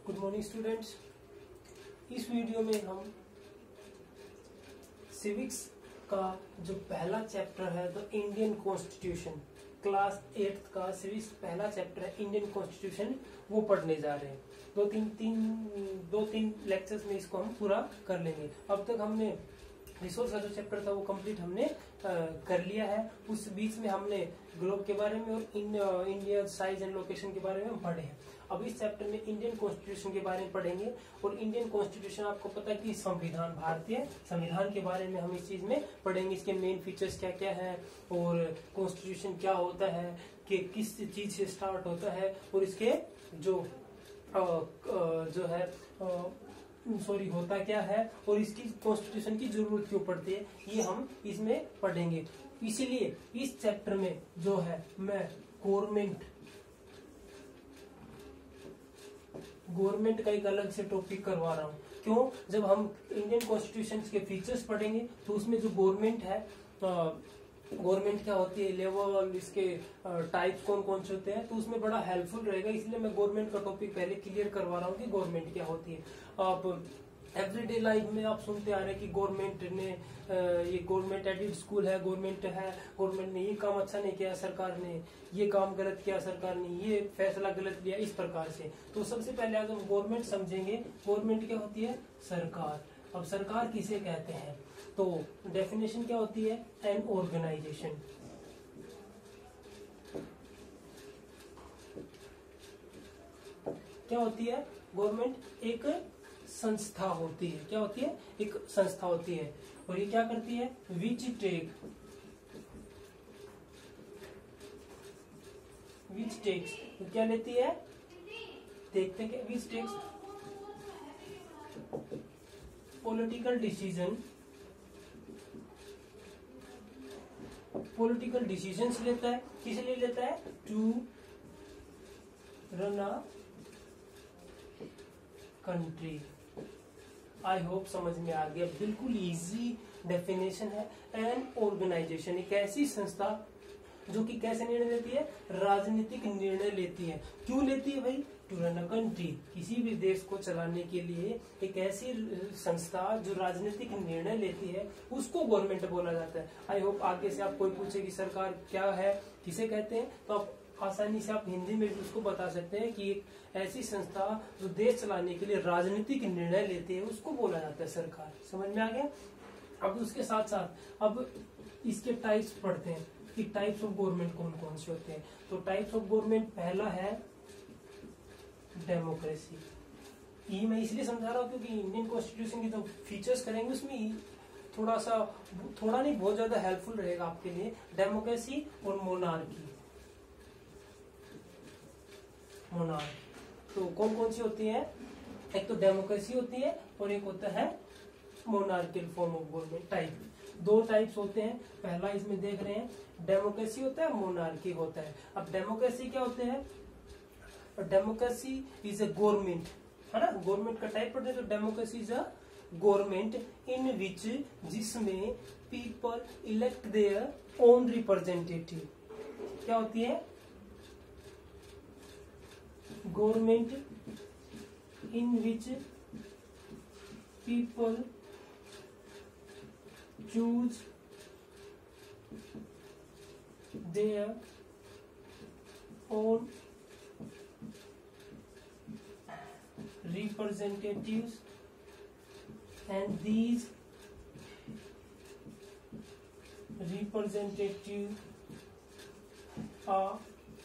Good morning students. इस वीडियो में हम सिविक्स का जो पहला चैप्टर है the Indian constitution, class 8th का सिविक्स पहला चैप्टर है इंडियन कॉन्स्टिट्यूशन, वो पढ़ने जा रहे हैं। दो तीन लेक्चर्स में इसको हम पूरा कर लेंगे। अब तक हमने रिसोर्स का जो चैप्टर था वो कंप्लीट हमने कर लिया है। उस बीच में हमने ग्लोब के बारे में और इंडिया साइज एंड लोकेशन के बारे में हम पढ़े हैं। अब इस चैप्टर में इंडियन कॉन्स्टिट्यूशन के बारे में पढ़ेंगे। और इंडियन कॉन्स्टिट्यूशन आपको पता है कि संविधान, भारतीय संविधान के बारे में हम इस चीज में पढ़ेंगे। इसके मेन फीचर्स क्या क्या है और कॉन्स्टिट्यूशन क्या होता है, कि किस चीज से स्टार्ट होता है और इसके होता क्या है और इसकी कॉन्स्टिट्यूशन की जरूरत क्यों पड़ती है, ये हम इसमें पढ़ेंगे। इसीलिए इस चैप्टर में जो है मैं गवर्नमेंट का एक अलग से टॉपिक करवा रहा हूँ। क्यों? जब हम इंडियन कॉन्स्टिट्यूशन के फीचर्स पढ़ेंगे तो उसमें जो गवर्नमेंट है, गवर्नमेंट क्या होती है, लेवल, इसके टाइप्स कौन कौन से होते हैं, तो उसमें बड़ा हेल्पफुल रहेगा। इसलिए मैं गवर्नमेंट का टॉपिक पहले क्लियर करवा रहा हूँ कि गवर्नमेंट क्या होती है। आप एवरीडे लाइफ में आप सुनते आ रहे हैं कि गवर्नमेंट ने ये गवर्नमेंट एडेड स्कूल है, गवर्नमेंट ने ये काम अच्छा नहीं किया, सरकार ने ये काम गलत किया, सरकार ने ये फैसला गलत लिया, इस प्रकार से। तो सबसे पहले अगर हम गवर्नमेंट समझेंगे, गवर्नमेंट क्या होती है? सरकार। अब सरकार किसे कहते हैं? तो डेफिनेशन क्या होती है? An organisation. क्या होती है? गवर्नमेंट एक संस्था होती है। क्या होती है? एक संस्था होती है। और ये क्या करती है? विच टेक्स, तो क्या लेती है? देखते हैं विच टेक्स पॉलिटिकल डिसीजंस लेता है। किस लिए लेता है? To run a country. I hope समझ में आ गया। बिल्कुल इजी डेफिनेशन है। एन ऑर्गेनाइजेशन एक ऐसी संस्था जो कि कैसे निर्णय लेती है? राजनीतिक निर्णय लेती है। क्यों लेती है भाई? टू रन अ कंट्री, किसी भी देश को चलाने के लिए एक ऐसी संस्था जो राजनीतिक निर्णय लेती है उसको गवर्नमेंट बोला जाता है। आई होप आगे से आप कोई पूछे कि सरकार क्या है, किसे कहते हैं, तो आप आसानी से आप हिंदी में भी उसको बता सकते हैं कि एक ऐसी संस्था जो देश चलाने के लिए राजनीतिक निर्णय लेती है उसको बोला जाता है सरकार। समझ में आ गया? अब उसके साथ साथ अब इसके टाइप्स पढ़ते हैं कि टाइप्स ऑफ गवर्नमेंट कौन कौन से होते हैं। तो टाइप्स ऑफ गवर्नमेंट पहला है डेमोक्रेसी। ये मैं इसलिए समझा रहा हूँ क्योंकि इंडियन कॉन्स्टिट्यूशन के जो फीचर्स करेंगे उसमें थोड़ा नहीं बहुत ज्यादा हेल्पफुल रहेगा आपके लिए। डेमोक्रेसी और मोनार्की। तो कौन कौन सी होती है? एक तो डेमोक्रेसी होती है और एक होता है monarchial form of government type. दो टाइप्स होते हैं। पहला इसमें देख रहे हैं डेमोक्रेसी होता है, मोनार्की होता है। अब डेमोक्रेसी क्या होते हैं? डेमोक्रेसी इज अ गवर्नमेंट, है ना, गवर्नमेंट का टाइप पढ़ते हैं। तो democracy is a government in which, जिसमें people elect their own representative. क्या होती है? Government in which people choose their own representatives and these representatives are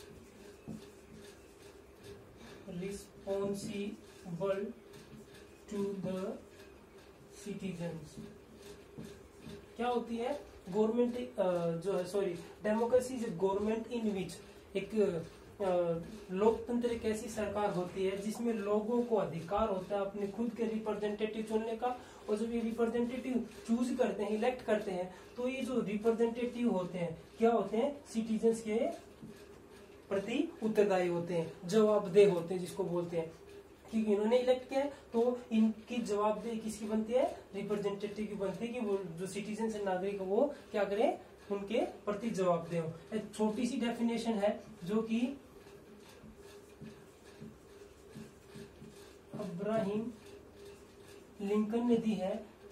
responsible to the citizens। क्या होती है? Government democracy is government in which, एक लोकतंत्र एक ऐसी सरकार होती है जिसमें लोगों को अधिकार होता है अपने खुद के रिप्रेजेंटेटिव चुनने का। और जब ये रिप्रेजेंटेटिव चूज करते हैं, इलेक्ट करते हैं, तो ये जो रिप्रेजेंटेटिव होते हैं क्या होते हैं? सिटीजन्स के प्रति उत्तरदायी होते हैं, जवाबदेह होते हैं, जिसको बोलते हैं। क्योंकि इन्होंने इलेक्ट किया है तो इनकी जवाबदेही किसकी बनती है? रिप्रेजेंटेटिव की बनती है कि वो जो सिटीजन है, नागरिक, वो क्या करें? उनके प्रति जवाबदेह हो। एक छोटी सी डेफिनेशन है जो कि इब्राहिम लिंकन ने दी है,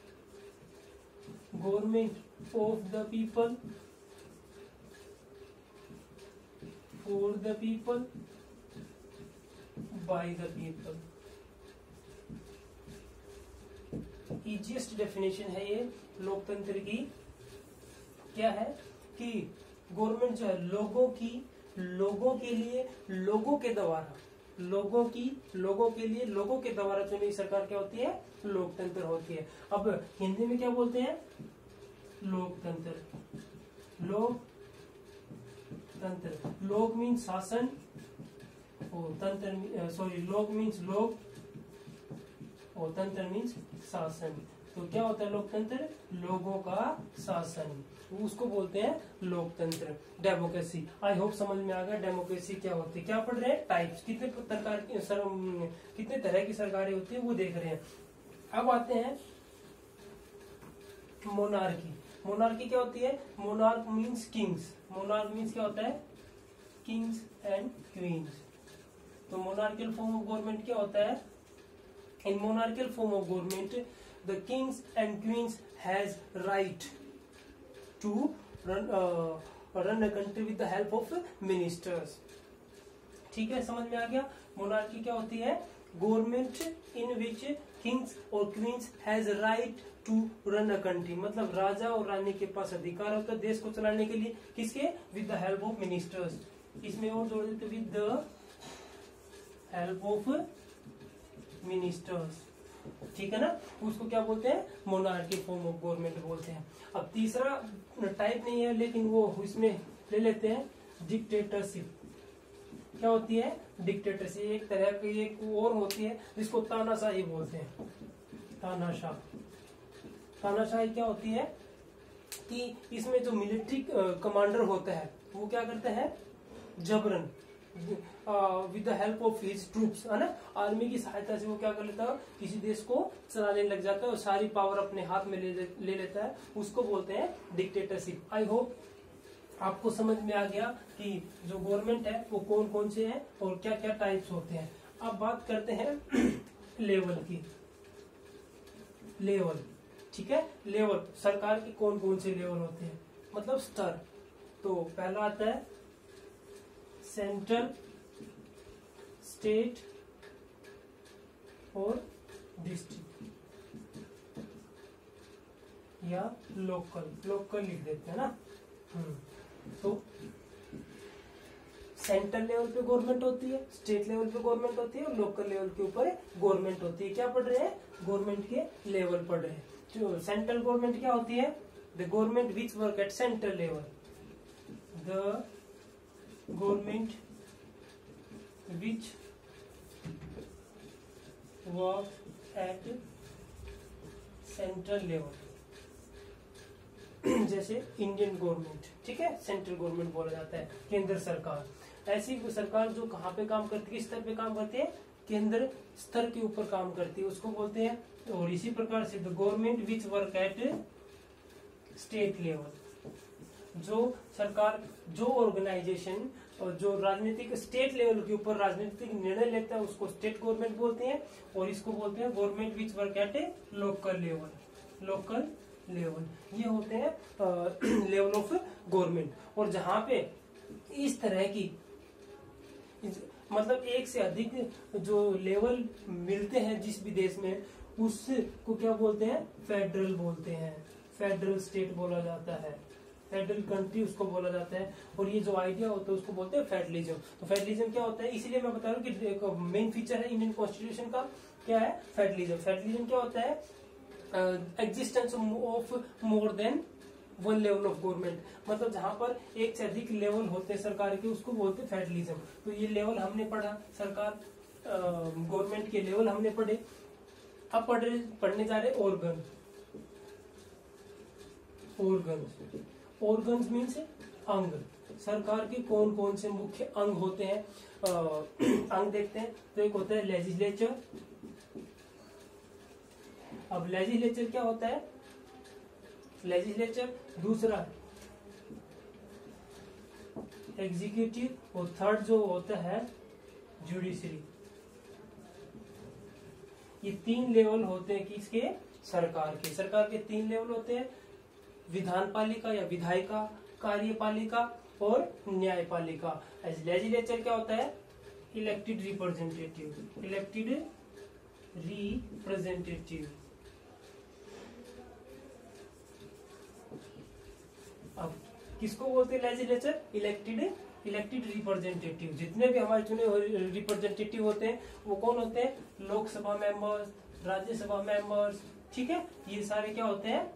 government of the people, for the people, by the people. Easiest definition है ये लोकतंत्र की। क्या है कि गवर्नमेंट जो है लोगों के लिए, लोगों के द्वारा, लोगों के लिए, लोगों के द्वारा चुनी सरकार क्या होती है? लोकतंत्र होती है। अब हिंदी में क्या बोलते हैं? लोकतंत्र। लोकतंत्र, लोक मीन शासन और तंत्र, सॉरी, लोक मीन्स लोक और तंत्र मीन्स शासन। तो क्या होता है लोकतंत्र? लोगों का शासन, उसको बोलते हैं लोकतंत्र। डेमोक्रेसी, आई होप समझ में आ गया डेमोक्रेसी क्या होती है। क्या पढ़ रहे हैं? टाइप्स, कितने प्रकार की कितने तरह की सरकारें होती है वो देख रहे हैं। अब आते हैं मोनार्की। मोनार्की क्या होती है? Monarch means kings. Monarch means क्या होता है? Kings and queens. तो मोनार्कियल फॉर्म ऑफ गवर्नमेंट क्या होता है? In monarchical form of government, the kings and queens has right to run a country with the help of ministers. ठीक है, समझ में आ गया? मोनार्की क्या होती है? गवर्नमेंट इन विच किंग्स और queens has right to run a country, मतलब राजा और रानी के पास अधिकार होता है देश को चलाने के लिए। किसके? With the help of ministers. इसमें और जोड़ देते with the help of ministers. ठीक है ना? उसको क्या बोलते हैं? मोनार्की फॉर्म ऑफ गवर्नमेंट बोलते हैं। अब तीसरा टाइप नहीं है लेकिन वो इसमें ले लेते हैं डिक्टेटरशिप। क्या होती है? डिक्टेटरशिप एक तरह की एक और होती है जिसको तानाशाही बोलते हैं। तानाशाह, तानाशाही क्या होती है कि इसमें जो मिलिट्री कमांडर होता है वो क्या करता है? जबरन with the help of his troops, है ना, आर्मी की सहायता से वो क्या कर लेता है? किसी देश को चलाने लग जाता है और सारी पावर अपने हाथ में ले लेता है। उसको बोलते हैं डिक्टेटरशिप। आई होप आपको समझ में आ गया कि जो गवर्नमेंट है वो कौन कौन से हैं और क्या क्या टाइप्स होते हैं। अब बात करते हैं लेवल की। लेवल, ठीक है, लेवल सरकार के कौन कौन से लेवल होते हैं, मतलब स्तर। तो पहला आता है सेंट्रल, स्टेट और डिस्ट्रिक्ट या लोकल। लोकल लिख देते हैं ना। तो सेंट्रल लेवल पे गवर्नमेंट होती है, स्टेट लेवल पे गवर्नमेंट होती है और लोकल लेवल के ऊपर गवर्नमेंट होती है। क्या पढ़ रहे हैं? गवर्नमेंट के लेवल पढ़ रहे हैं। जो सेंट्रल गवर्नमेंट क्या होती है? The government which work at central level. The government which work at central level, जैसे इंडियन गवर्नमेंट, ठीक है, सेंट्रल गवर्नमेंट बोला जाता है, केंद्र सरकार। ऐसी सरकार जो कहाँ पे काम करती है? किस स्तर पे काम करती है? केंद्र स्तर के ऊपर काम करती है, उसको बोलते हैं। और इसी प्रकार से the government which work at state level, जो सरकार, जो ऑर्गेनाइजेशन और जो राजनीतिक स्टेट लेवल के ऊपर राजनीतिक निर्णय लेता है उसको स्टेट गवर्नमेंट बोलते हैं। और इसको बोलते हैं government which work at a local level. Local level ये होते हैं लेवल ऑफ गवर्नमेंट। और जहां पे इस तरह की मतलब एक से अधिक जो लेवल मिलते हैं जिस भी देश में, उसको क्या बोलते हैं? फेडरल बोलते हैं। फेडरल स्टेट बोला जाता है, फेडरल कंट्री उसको बोला जाता है। और ये जो आइडिया होता है उसको बोलते हैं फेडरलिज्म। तो फेडरलिज्म क्या होता है? इसीलिए मैं बता रहा हूँ कि मेन फीचर है इंडियन कॉन्स्टिट्यूशन का क्या है? फेडरलिज्म। फेडरलिज्म क्या होता है? Existence of more than one level of government, मतलब जहां पर एक से अधिक लेवल होते हैं सरकार के, उसको बोलते हैं फेडरलिज्म। तो ये लेवल हमने पढ़ा, सरकार गवर्नमेंट के लेवल हमने पढ़े। अब पढ़ने जा रहे ऑर्गन। ऑर्गन्स मीन्स अंग। सरकार के कौन कौन से मुख्य अंग होते हैं? अंग देखते हैं। तो एक होता है लेजिस्लेचर। अब लेजिस्लेचर क्या होता है? लेजिस्लेचर। दूसरा एग्जीक्यूटिव और थर्ड जो होता है जुडिशरी। ये 3 लेवल होते हैं किसके, सरकार के। सरकार के 3 लेवल होते हैं, विधान पालिका या विधायिका, कार्यपालिका और न्यायपालिका। लेजिस्लेचर क्या होता है, इलेक्टेड रिप्रेजेंटेटिव, इलेक्टेड रिप्रेजेंटेटिव। अब किसको बोलते हैं लेजिस्लेचर, इलेक्टेड रिप्रेजेंटेटिव। जितने भी हमारे चुने हुए रिप्रेजेंटेटिव होते हैं वो कौन होते हैं, लोकसभा मेंबर्स, राज्यसभा मेंबर्स, ठीक है, ये सारे क्या होते हैं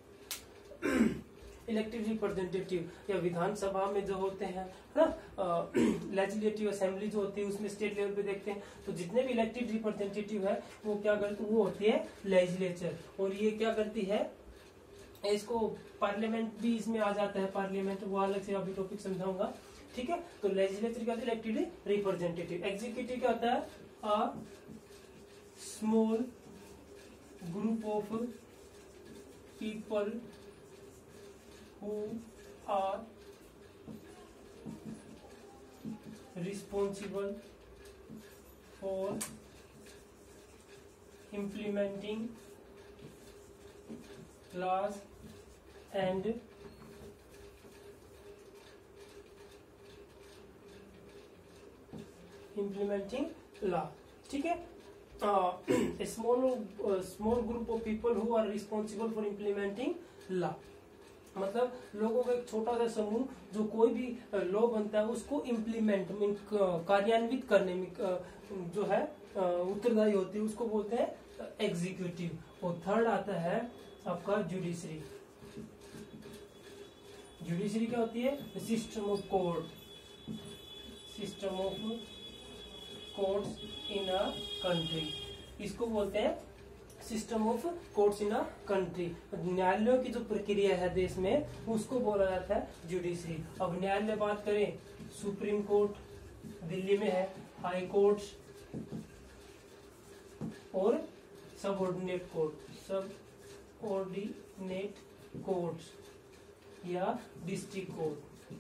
इलेक्टेड रिप्रेजेंटेटिव। या विधानसभा में जो होते हैं ना, लेजिस्लेटिव असेंबली जो होती है उसमें स्टेट लेवल पे देखते हैं, तो जितने भी इलेक्टेड रिप्रेजेंटेटिव है वो क्या करते हैं, वो होती है लेजिस्लेचर। और ये क्या करती है, इसको पार्लियामेंट भी इसमें आ जाता है, पार्लियामेंट वो अलग से अभी टॉपिक समझाऊंगा, ठीक है। तो लेजिस्लेचर क्या होता है, इलेक्टेड रिप्रेजेंटेटिव। एग्जीक्यूटिव क्या होता है, a small group of people who are responsible for implementing laws and implementing law, ठीक है। small group of people who are responsible for implementing law, मतलब लोगों का एक छोटा सा समूह जो कोई भी लॉ बनता है उसको इम्प्लीमेंट कार्यान्वित करने में जो है उत्तरदायी होती है, उसको बोलते हैं एग्जीक्यूटिव। और थर्ड आता है आपका जुडिशरी। जुडिशरी क्या होती है, system of court, system of courts in a country, इसको बोलते हैं system of courts in a country. न्यायालयों की जो प्रक्रिया है देश में उसको बोला जाता है जुडिशरी। अब न्यायालय बात करें, सुप्रीम कोर्ट दिल्ली में है, हाई कोर्ट और सबऑर्डिनेट कोर्ट, सबऑर्डिनेट कोर्ट्स या डिस्ट्रिक्ट कोर्ट,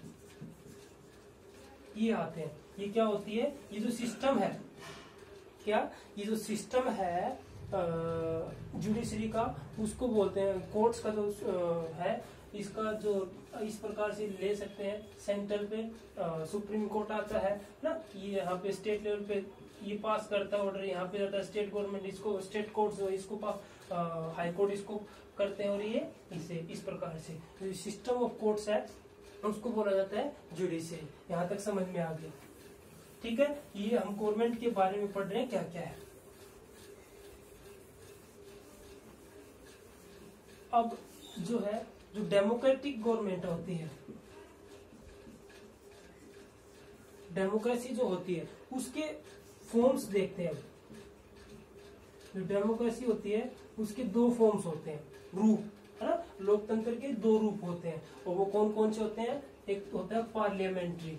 ये आते हैं। ये क्या होती है, ये जो सिस्टम है, क्या ये जो सिस्टम है जुडिशरी का, उसको बोलते हैं कोर्ट्स का जो है, इसका जो इस प्रकार से ले सकते हैं। सेंट्रल पे सुप्रीम कोर्ट आता है ना, ये यहाँ पे स्टेट लेवल पे ये पास करता है ऑर्डर, यहाँ पे जाता है स्टेट गवर्नमेंट, इसको स्टेट कोर्ट जो इसको हाई कोर्ट इसको करते हैं, और ये इसे इस प्रकार से सिस्टम ऑफ कोर्ट्स है उसको बोला जाता है जुडिशरी। यहाँ तक समझ में आ गया, ठीक है। ये हम गवर्नमेंट के बारे में पढ़ रहे हैं, क्या क्या है। अब जो है, जो डेमोक्रेटिक गवर्नमेंट होती है, डेमोक्रेसी जो होती है उसके फॉर्म्स देखते हैं। जो डेमोक्रेसी होती है उसके 2 फॉर्म्स होते हैं, रूप है ना, लोकतंत्र के 2 रूप होते हैं, और वो कौन कौन से होते हैं। एक होता है parliamentary,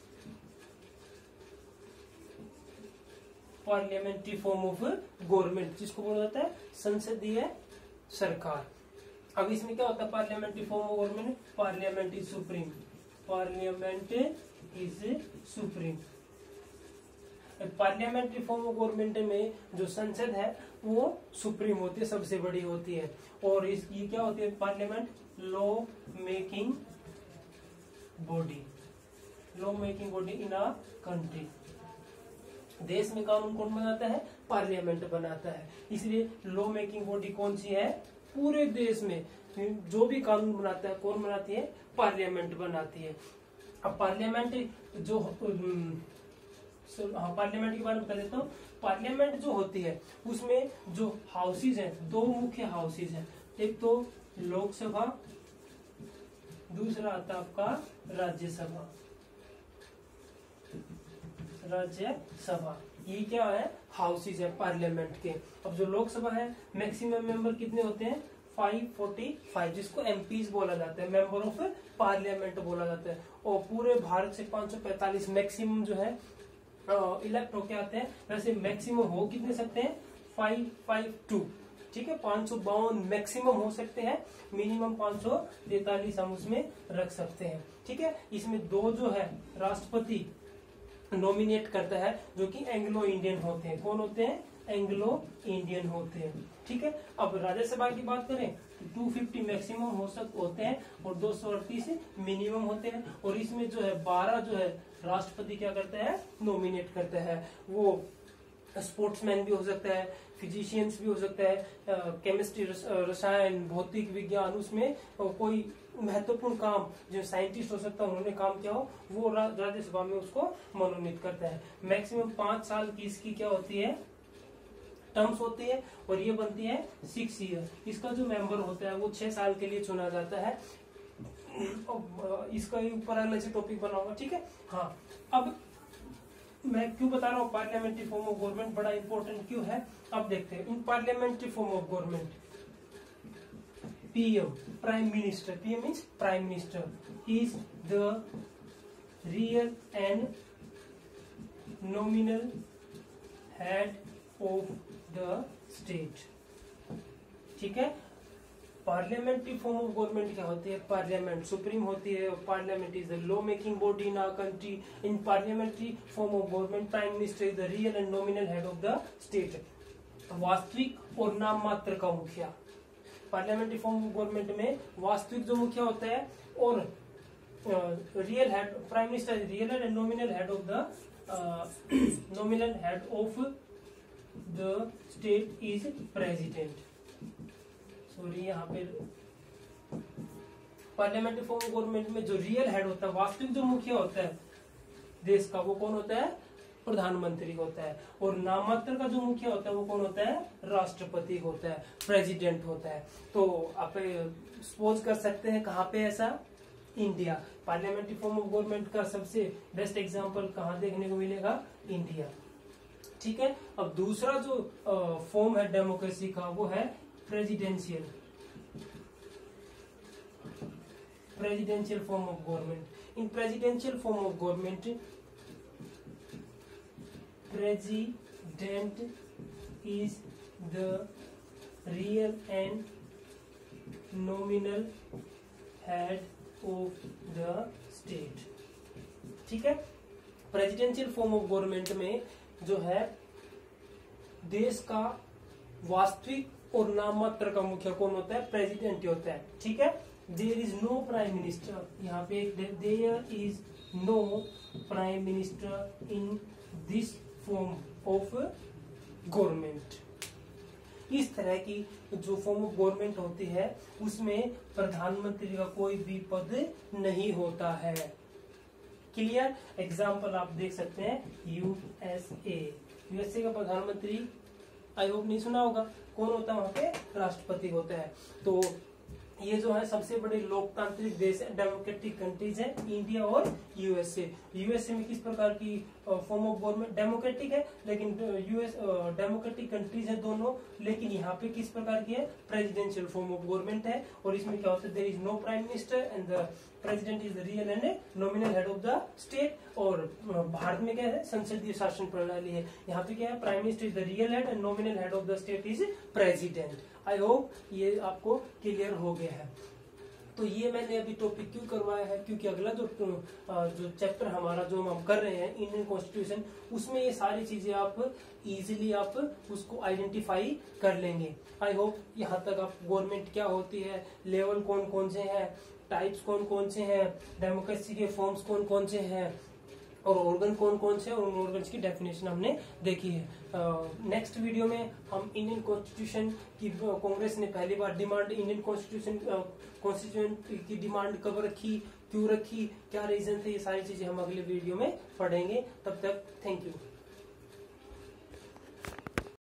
parliamentary form of government, जिसको बोला जाता है संसदीय सरकार। अब इसमें क्या होता है, parliamentary form of government, parliament is supreme, parliament is supreme. Parliamentary form of government में जो संसद है वो सुप्रीम होती है, सबसे बड़ी होती है। और ये क्या होती है, parliament law making body, law making body in a country. देश में कानून कौन बनाता है, पार्लियामेंट बनाता है। इसलिए लॉ मेकिंग बॉडी कौन सी है, पूरे देश में जो भी कानून बनाता है कौन बनाती है, पार्लियामेंट बनाती है। अब पार्लियामेंट जो पार्लियामेंट के बारे में बता देता हूँ। पार्लियामेंट जो होती है उसमें जो हाउसेज हैं, 2 मुख्य हाउसेज हैं, एक तो लोकसभा, दूसरा आता है आपका राज्यसभा। राज्यसभा ये क्या है, हाउसेज है पार्लियामेंट के। अब जो लोकसभा है मैक्सिमम मेंबर कितने होते हैं, 545, जिसको एमपीज बोला जाता है, मेंबर ऑफ पार्लियामेंट बोला जाता है। और पूरे भारत से 545 मैक्सिमम जो है इलेक्ट होके आते हैं। वैसे मैक्सिमम हो कितने सकते हैं, 552, ठीक है, 552 मैक्सिमम हो सकते हैं, मिनिमम 543 हम उसमें रख सकते हैं, ठीक है। इसमें 2 जो है राष्ट्रपति नॉमिनेट करता है, जो कि एंग्लो इंडियन होते हैं। कौन होते हैं? एंग्लो इंडियन होते हैं। ठीक है, अब राज्यसभा की बात करें तो 250 मैक्सिमम होते हैं और 238 मिनिमम होते हैं। और इसमें जो है 12 जो है राष्ट्रपति क्या करता है? नॉमिनेट करता है। वो स्पोर्ट्समैन भी हो सकता है, फिजिशियंस भी हो सकता है, केमिस्ट्री, रसायन, भौतिक विज्ञान, उसमें कोई महत्वपूर्ण काम जो साइंटिस्ट हो सकता है उन्होंने काम किया हो, वो राज्यसभा में उसको मनोनीत करता है। मैक्सिमम 5 साल की इसकी क्या होती है? टर्म्स होती है और ये बनती है 6 ईयर। इसका जो मेंबर होता है वो 6 साल के लिए चुना जाता है। इसका ऊपर अलग से टॉपिक बनाऊंगा। ठीक है, हाँ। अब मैं क्यों बता रहा हूँ पार्लियामेंट्री फॉर्म ऑफ गवर्नमेंट बड़ा इंपॉर्टेंट क्यों है, अब देखते हैं। In parliamentary form of government PM, prime minister, PM means prime minister, is the real and nominal head of the state. ठीक है, पार्लियामेंट्री फॉर्म ऑफ गवर्नमेंट क्या होती है? पार्लियामेंट सुप्रीम होती है। Parliament is the law making body in our country. In parliamentary form of government prime minister is the real and nominal head of the state. वास्तविक और नाम मात्र का मुखिया। पार्लियामेंट्री फॉर्म ऑफ गवर्नमेंट में वास्तविक जो मुखिया होता है और real head, prime minister real and nominal head of the state is president. Sorry, यहाँ पे पार्लियामेंट्री फॉर्म ऑफ गवर्नमेंट में जो रियल हेड होता है, वास्तविक जो मुखिया होता है देश का, वो कौन होता है? प्रधानमंत्री होता है। और नामात्र का जो मुखिया होता है वो कौन होता है? राष्ट्रपति होता है, प्रेसिडेंट होता है। तो आप सपोज कर सकते हैं कहाँ पे ऐसा? India. Parliamentary form of government का सबसे बेस्ट एग्जाम्पल कहाँ देखने को मिलेगा? इंडिया। ठीक है, अब दूसरा जो फॉर्म है डेमोक्रेसी का वो है presidential form of government. In presidential form of government president is the real and nominal head of the state. ठीक है, प्रेसिडेंशियल फॉर्म ऑफ गवर्नमेंट में जो है देश का वास्तविक और नाममात्र का मुखिया कौन होता है? प्रेसिडेंट होता है। ठीक है, there is no prime minister. यहाँ पे there is no prime minister in this form of government. इस तरह की जो फॉर्म ऑफ गवर्नमेंट होती है उसमें प्रधानमंत्री का कोई भी पद नहीं होता है। क्लियर? एग्जाम्पल आप देख सकते हैं यूएसए का प्रधानमंत्री आई होप नहीं सुना होगा। कौन होता है वहां पे? राष्ट्रपति होता है। तो ये जो है सबसे बड़े लोकतांत्रिक देश है, डेमोक्रेटिक कंट्रीज है, इंडिया और यूएसए। यूएसए में किस प्रकार की फॉर्म ऑफ गवर्नमेंट? डेमोक्रेटिक है, लेकिन डेमोक्रेटिक कंट्रीज है दोनों, लेकिन यहाँ पे किस प्रकार की है? प्रेसिडेंशियल फॉर्म ऑफ गवर्नमेंट है। और इसमें क्या होता है? There is no prime minister and the president is the real and nominal head of the state. और भारत में क्या है? संसदीय शासन प्रणाली है। यहाँ पे क्या है? Prime minister is the real head and nominal head of the state is president. I hope ये आपको क्लियर हो गया है। तो ये मैंने अभी टॉपिक क्यों करवाया है? क्योंकि अगला जो चैप्टर हमारा जो हम कर रहे हैं इंडियन कॉन्स्टिट्यूशन, उसमें ये सारी चीजें आप इजीली आप उसको आइडेंटिफाई कर लेंगे। आई होप यहाँ तक आप गवर्नमेंट क्या होती है, लेवल कौन कौन से हैं, टाइप्स कौन कौन से हैं, डेमोक्रेसी के फॉर्म्स कौन कौन से हैं और ऑर्गन कौन कौन से हैं, और उन ऑर्गन्स की डेफिनेशन हमने देखी है। नेक्स्ट वीडियो में हम इंडियन कॉन्स्टिट्यूशन की, कांग्रेस ने पहली बार डिमांड इंडियन कॉन्स्टिट्यूशन की डिमांड कब रखी, क्यों रखी, क्या रीजन थे, ये सारी चीजें हम अगले वीडियो में पढ़ेंगे। तब तक थैंक यू।